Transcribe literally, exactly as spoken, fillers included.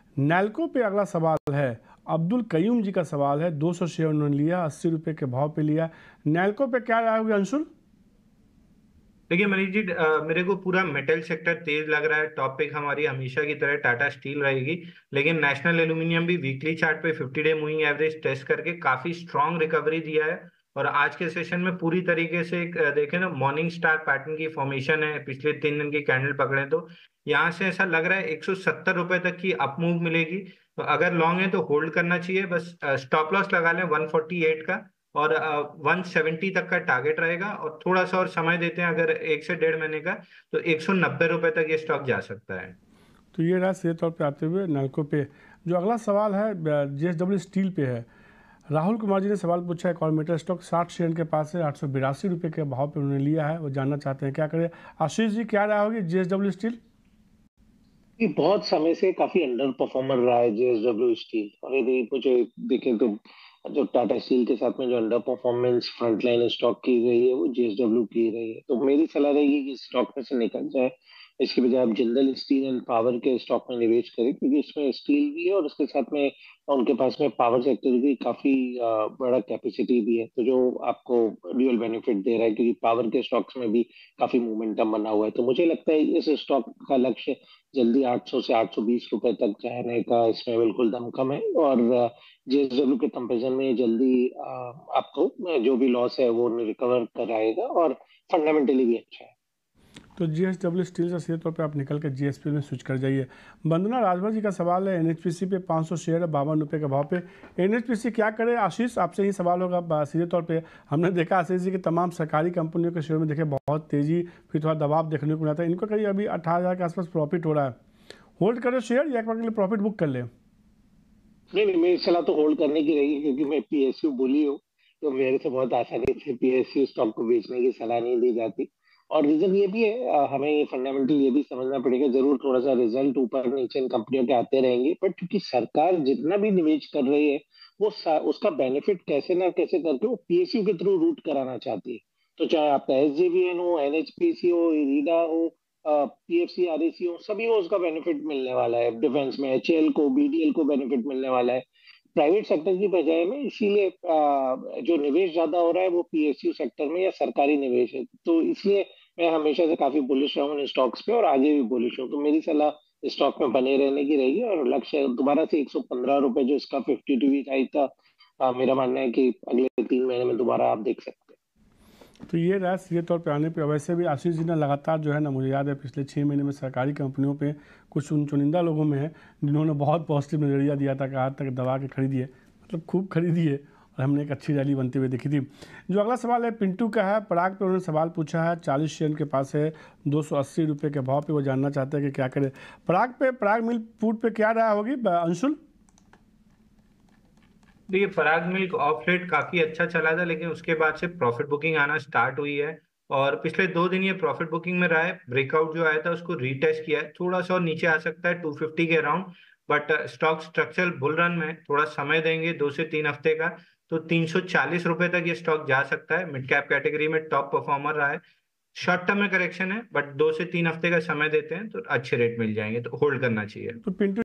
नैल्को पे अगला सवाल है, अब्दुल कयूम जी का सवाल है। दो सौ शेयर उन्होंने लिया, अस्सी रुपये के भाव पे लिया। नैल्को पे क्या राय होगी अंशुल? देखिए मनीष जी, अ, मेरे को पूरा मेटल सेक्टर तेज लग रहा है। टॉप पिक हमारी हमेशा की तरह टाटा स्टील रहेगी, लेकिन नेशनल एल्यूमिनियम भी वीकली चार्ट पे fifty day moving average test करके काफी स्ट्रांग रिकवरी दिया है। और आज के सेशन में पूरी तरीके से अ, देखें ना, मॉर्निंग स्टार पैटर्न की फॉर्मेशन है। पिछले तीन दिन की कैंडल पकड़े तो यहाँ से ऐसा लग रहा है एक सौ सत्तर रुपए तक की अप मूव मिलेगी। तो अगर लॉन्ग है तो होल्ड करना चाहिए, बस स्टॉप लॉस लगा लें वन फोर्टी एट का। और वन सेवेंटी तक का टारगेट रहेगा, और थोड़ा सा और समय देते हैं अगर एक से डेढ़ महीने का, तो एक सौ नब्बे रुपए तक ये स्टॉक जा सकता है। तो ये रहा सीधे तौर पे आते हुए नैल्को पे। जो अगला सवाल है जेएसडब्ल्यू स्टील पे है। राहुल कुमार जी ने सवाल पूछा है, कॉर्पोरेटर स्टॉक साठ शेयर के पास है, आठ सौ बिरासी रुपये के भाव पे उन्होंने लिया है, वो जानना चाहते हैं क्या करें। आशीष जी, क्या राय होगी जेएसडब्ल्यू स्टील? ये बहुत समय से काफी अंडर परफॉर्मर रहा है जेएसडब्ल्यू स्टील। और यदि मुझे देखें तो जो टाटा स्टील के साथ में जो अंडर परफॉर्मेंस फ्रंटलाइन स्टॉक की गई है वो जेएसडब्ल्यू की रही है। तो मेरी सलाह रहेगी कि स्टॉक में से निकल जाए, इसके बजाय आप जिंदल स्टील एंड पावर के स्टॉक में निवेश करें, क्योंकि इसमें स्टील भी है और उसके साथ में उनके पास में पावर सेक्टर की काफी अ, बड़ा कैपेसिटी भी है, तो जो आपको रियल बेनिफिट दे रहा है, क्योंकि पावर के स्टॉक्स में भी काफी मोमेंटम बना हुआ है। तो मुझे लगता है इस स्टॉक का लक्ष्य जल्दी आठ सौ से आठ सौ बीस रुपए तक जाने का इसमें बिल्कुल दमखम है। और जेएसडब्ल्यू के कंपैरिजन में ये जल्दी अ, आपको जो भी लॉस है वो रिकवर कराएगा, और फंडामेंटली भी अच्छा है। तो जेएसडब्ल्यू स्टील से सीधे तौर पे आप निकल के जीएसपी में स्विच कर जाइए। वंदना राजभर जी का सवाल है, एनएचपीसी पे पाँच सौ शेयर है, बावन रुपये के भाव पे। एनएचपीसी क्या करे? आशीष, आपसे ही सवाल होगा सीधे तौर पे। हमने देखा आशीष जी कि तमाम सरकारी कंपनियों के शेयर में देखे बहुत तेजी, फिर थोड़ा दबाव देखने को मिला था। इनको करीब अभी अठारह हज़ार के आसपास प्रॉफिट हो रहा है। होल्ड करें शेयर या एक बार के लिए प्रॉफिट बुक कर ले? नहीं नहीं, मेरी सलाह तो होल्ड करने की रहेगी, क्योंकि मैं पीएसयू बोली हूँ, तो मेरे से बहुत आसानी से पीएसयू स्टॉक को बेचने की सलाह नहीं दी जाती। और रीजन ये भी है, अ, हमें ये फंडामेंटल ये भी समझना पड़ेगा, जरूर थोड़ा सा रिजल्ट ऊपर नीचे इन कंपनियों के आते रहेंगे, बट क्योंकि सरकार जितना भी निवेश कर रही है वो सा- उसका बेनिफिट कैसे ना कैसे करके वो पीएसयू के थ्रू रूट कराना चाहती है। तो चाहे आपका एसजेवीएन हो, एनएचपीसी हो, इरीडा हो, पीएफसी, आरईसी हो, सभी को उसका बेनिफिट मिलने वाला है। डिफेंस में एचएएल को, बीडीएल को बेनिफिट मिलने वाला है प्राइवेट सेक्टर की बजाय में। इसीलिए अ, जो निवेश ज्यादा हो रहा है वो पीएसयू सेक्टर में या सरकारी निवेश है। तो इसलिए मैं हमेशा से काफी बुलिश रहा हूँ इन स्टॉक्स पे, और आगे भी बुलिश हूँ। तो मेरी सलाह स्टॉक में बने रहने की रहेगी, और लक्ष्य दोबारा से एक सौ पंद्रह रुपए जो इसका फिफ्टी टू वीक हाई था, अ, मेरा मानना है कि अगले तीन महीने में दोबारा आप देख सकते हैं। तो ये रहा सीधे तौर पे आने पे। वैसे भी आशीष जी ने लगातार जो है ना, मुझे याद है पिछले छः महीने में सरकारी कंपनियों पे कुछ उन चुनिंदा लोगों में है जिन्होंने बहुत पॉजिटिव नज़रिया दिया था, कहा तक दबा के खरीदिए, मतलब खूब खरीदिए, और हमने एक अच्छी रैली बनते हुए देखी थी। जो अगला सवाल है पिंटू का है, पराग पे उन्होंने सवाल पूछा है। चालीस शेयर के पास है, दो सौ अस्सी रुपये के भाव पे वो जानना चाहते हैं कि क्या करें। पराग पे, पराग मिल फूड पे क्या राय होगी अंशुल? देखिए पराग मिल्क ऑफ लेट काफी अच्छा चला था, लेकिन उसके बाद से प्रॉफिट बुकिंग आना स्टार्ट हुई है। और पिछले दो दिन ये प्रॉफिट बुकिंग में रहा है। ब्रेकआउट जो आया था उसको रीटेस्ट किया है, थोड़ा सा और नीचे आ सकता है टू फिफ्टी के around. But stock structural bull run में थोड़ा समय देंगे, दो से तीन हफ्ते का, तो तीन सौ चालीस रुपए तक ये स्टॉक जा सकता है। मिड कैप कैटेगरी में टॉप परफॉर्मर रहा है। शॉर्ट टर्म में करेक्शन है, बट दो से तीन हफ्ते का समय देते हैं तो अच्छे रेट मिल जाएंगे, तो होल्ड करना चाहिए। तो पिंटू